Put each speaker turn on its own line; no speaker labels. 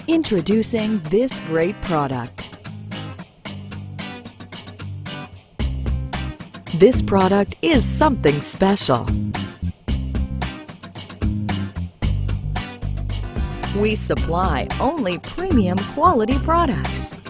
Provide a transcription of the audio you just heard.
Introducing this great product. This product is something special. We supply only premium quality products.